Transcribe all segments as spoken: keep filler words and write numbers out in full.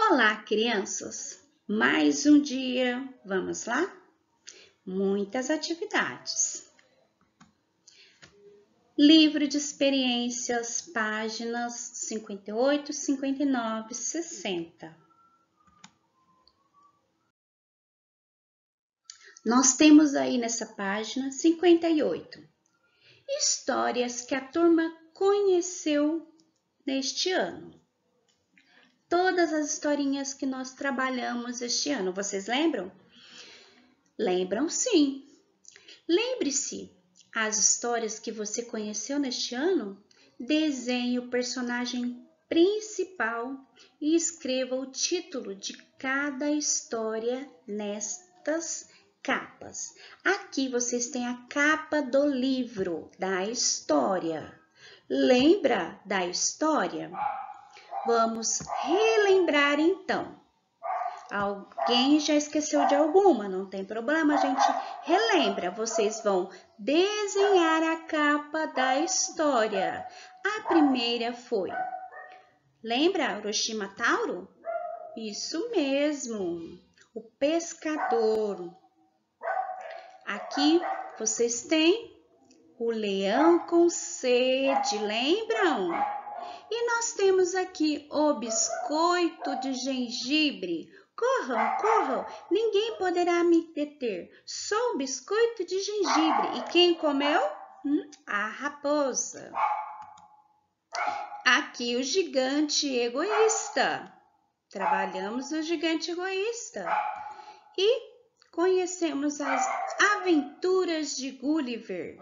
Olá, crianças! Mais um dia, vamos lá? Muitas atividades. Livro de experiências, páginas cinquenta e oito, cinquenta e nove, sessenta. Nós temos aí nessa página cinquenta e oito histórias que a turma conheceu neste ano. Todas as historinhas que nós trabalhamos este ano, vocês lembram? Lembram sim. Lembre-se, as histórias que você conheceu neste ano, desenhe o personagem principal e escreva o título de cada história nestas capas. Aqui vocês têm a capa do livro, da história. Lembra da história? Vamos relembrar então. Alguém já esqueceu de alguma, não tem problema, a gente relembra. Vocês vão desenhar a capa da história. A primeira foi, lembra Orochima Tauro? Isso mesmo, o pescador. Aqui vocês têm o leão com sede, lembram? E nós temos aqui o biscoito de gengibre. Corram, corram, ninguém poderá me deter. Sou o biscoito de gengibre. E quem comeu? Hum, a raposa. Aqui o gigante egoísta. Trabalhamos o gigante egoísta. E conhecemos as aventuras de Gulliver.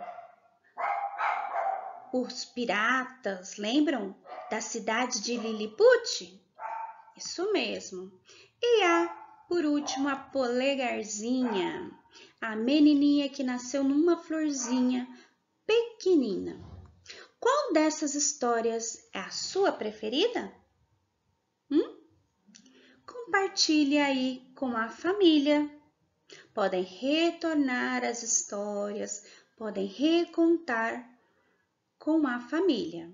Os piratas, lembram da cidade de Lilliput? Isso mesmo. E a, por último, a polegarzinha, a menininha que nasceu numa florzinha pequenina. Qual dessas histórias é a sua preferida? Hum? Compartilhe aí com a família. Podem retornar as histórias, podem recontar com a família.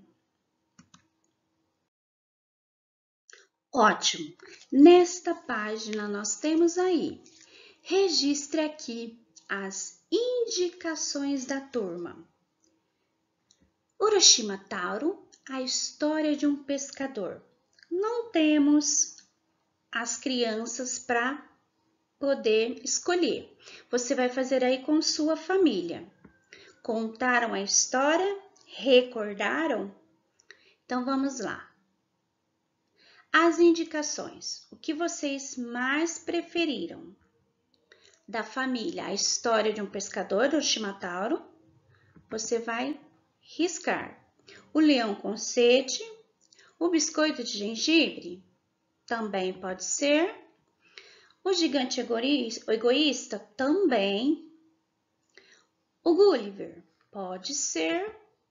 Ótimo! Nesta página nós temos aí, registre aqui as indicações da turma. Orochima Tauro, a história de um pescador. Não temos as crianças para poder escolher. Você vai fazer aí com sua família. Contaram a história? Recordaram? Então vamos lá. As indicações, o que vocês mais preferiram? Da família, a história de um pescador, Orochima Tauro, você vai riscar. O leão com sede, o biscoito de gengibre, também pode ser. O gigante egoísta, também. O Gulliver, pode ser.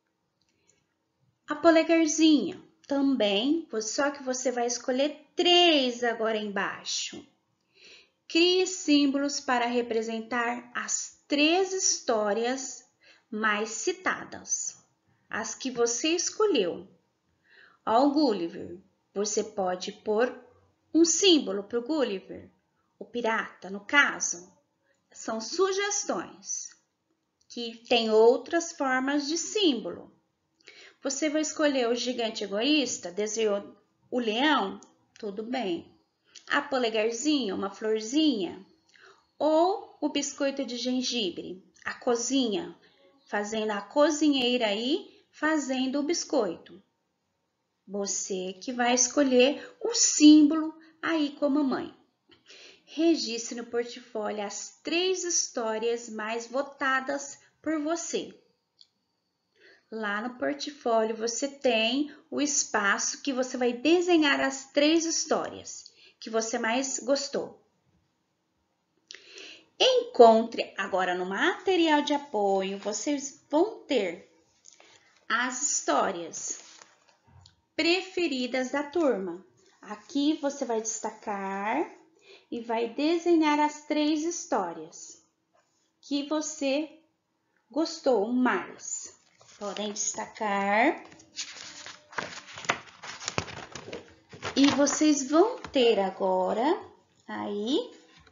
A polegarzinha, também, só que você vai escolher três agora embaixo. Crie símbolos para representar as três histórias mais citadas, as que você escolheu. Ao Gulliver, você pode pôr um símbolo para o Gulliver, o pirata, no caso. São sugestões, que tem outras formas de símbolo. Você vai escolher o gigante egoísta, desenhou o leão? Tudo bem. A polegarzinha, uma florzinha? Ou o biscoito de gengibre, a cozinha, fazendo a cozinheira aí, fazendo o biscoito. Você que vai escolher o símbolo aí com a mamãe. Registre no portfólio as três histórias mais votadas por você. Lá no portfólio você tem o espaço que você vai desenhar as três histórias que você mais gostou. Encontre agora no material de apoio, vocês vão ter as histórias preferidas da turma. Aqui você vai destacar e vai desenhar as três histórias que você gostou mais. Podem destacar. E vocês vão ter agora aí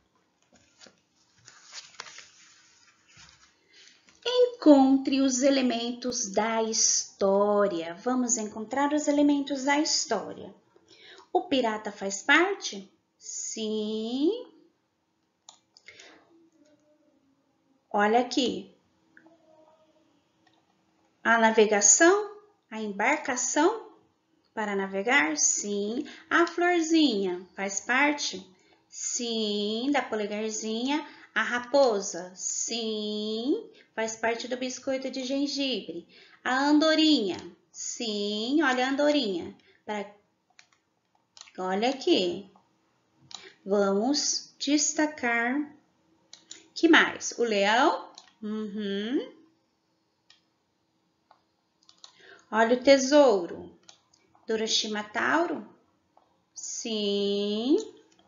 encontre os elementos da história. Vamos encontrar os elementos da história. O pirata faz parte? Sim. Olha aqui. A navegação, a embarcação para navegar? Sim. A florzinha faz parte? Sim. Da polegarzinha. A raposa? Sim. Faz parte do biscoito de gengibre. A andorinha? Sim. Olha a andorinha. Para... Olha aqui. Vamos destacar. Que mais? O leão? Uhum. Olha o tesouro. Do Orochimaru? Sim.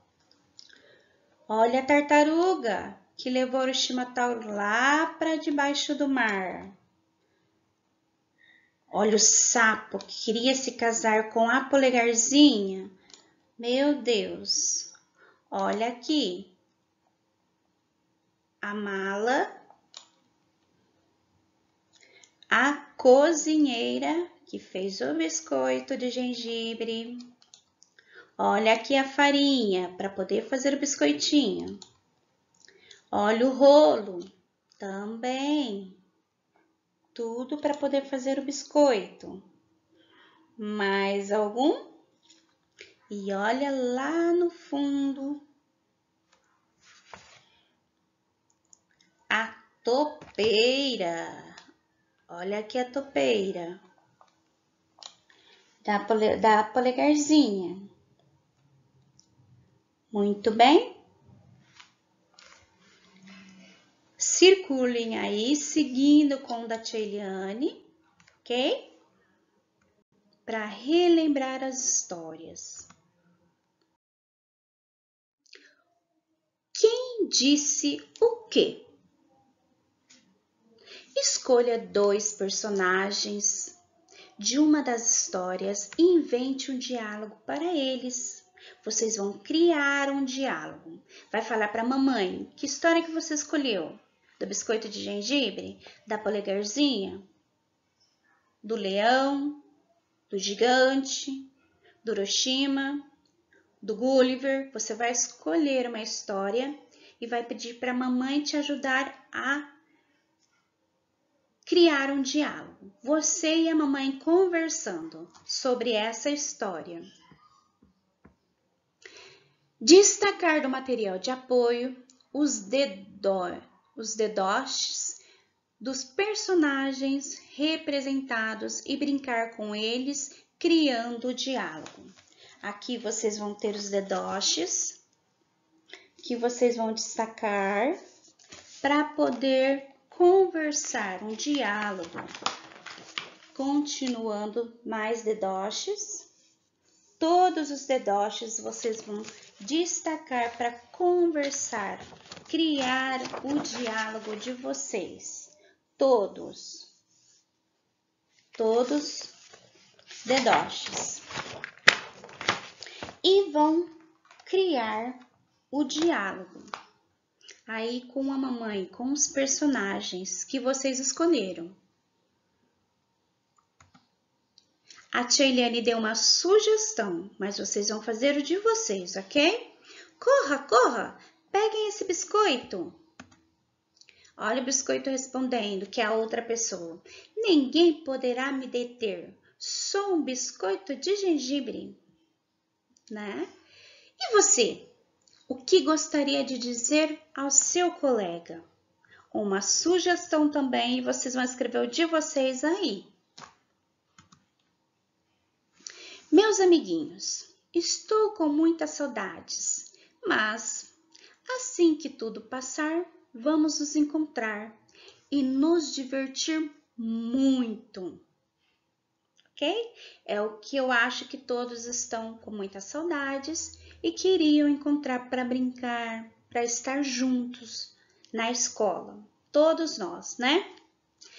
Olha a tartaruga que levou o Orochimaru lá para debaixo do mar. Olha o sapo que queria se casar com a polegarzinha. Meu Deus. Olha aqui. A mala. A cozinheira que fez o biscoito de gengibre. Olha aqui a farinha para poder fazer o biscoitinho. Olha o rolo também. Tudo para poder fazer o biscoito. Mais algum? E olha lá no fundo a topeira. Olha aqui a topeira da, pole, da polegarzinha. Muito bem. Circulem aí, seguindo com o da tia Eliane, ok? Para relembrar as histórias. Quem disse o quê? Escolha dois personagens de uma das histórias e invente um diálogo para eles. Vocês vão criar um diálogo. Vai falar para a mamãe, que história que você escolheu? Do biscoito de gengibre? Da polegarzinha? Do leão? Do gigante? Do Orochima? Do Gulliver? Você vai escolher uma história e vai pedir para a mamãe te ajudar a criar um diálogo. Você e a mamãe conversando sobre essa história. Destacar do material de apoio os, dedo, os dedoches dos personagens representados e brincar com eles, criando o diálogo. Aqui vocês vão ter os dedoches, que vocês vão destacar para poder conversar, um diálogo. Continuando, mais dedoches. Todos os dedoches vocês vão destacar para conversar, criar o diálogo de vocês. Todos. Todos dedoches. E vão criar o diálogo. Aí com a mamãe, com os personagens que vocês escolheram. A tia Eliane deu uma sugestão, mas vocês vão fazer o de vocês, ok? Corra, corra, peguem esse biscoito. Olha o biscoito respondendo, que é a outra pessoa. Ninguém poderá me deter, sou um biscoito de gengibre, né? E você? O que gostaria de dizer ao seu colega? Uma sugestão também, vocês vão escrever o de vocês aí. Meus amiguinhos, estou com muitas saudades, mas assim que tudo passar, vamos nos encontrar e nos divertir muito, ok? É o que eu acho que todos estão com muitas saudades e queriam encontrar para brincar, para estar juntos na escola, todos nós, né?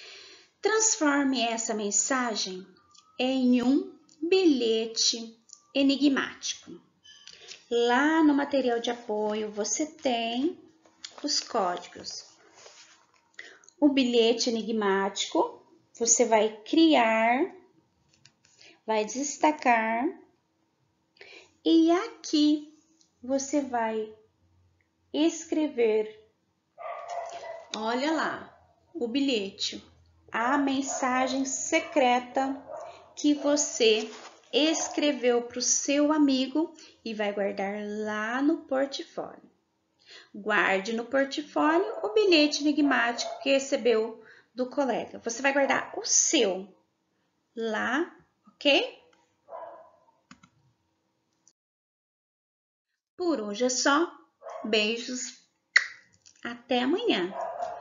Transforme essa mensagem em um bilhete enigmático. Lá no material de apoio você tem os códigos. O bilhete enigmático você vai criar, vai destacar e aqui você vai escrever, olha lá, o bilhete, a mensagem secreta que você escreveu para o seu amigo e vai guardar lá no portfólio. Guarde no portfólio o bilhete enigmático que recebeu do colega. Você vai guardar o seu lá, ok? Por hoje é só. Beijos. Até amanhã.